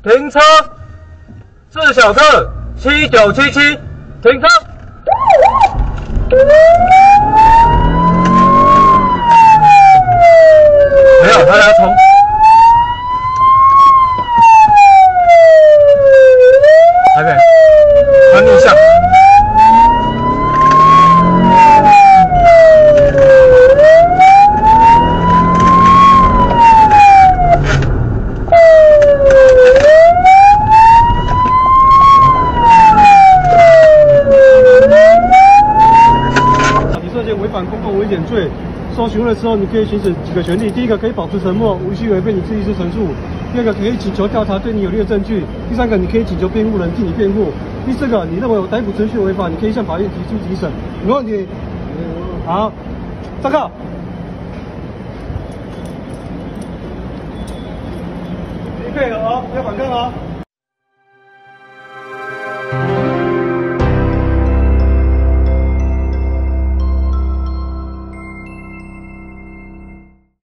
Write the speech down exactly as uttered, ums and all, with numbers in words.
停车！是小客七九七七，停车！没有，他要冲。还没，他逆向。 违反公共危险罪，受询问的时候，你可以行使几个权利：第一个可以保持沉默，无需违背你自己之陈述；第二个可以请求调查对你有利的证据；第三个你可以请求辩护人替你辩护；第四个你认为有逮捕程序违法，你可以向法院提出提审。有没有问题？好，上课。请配合哦，不要反抗哦。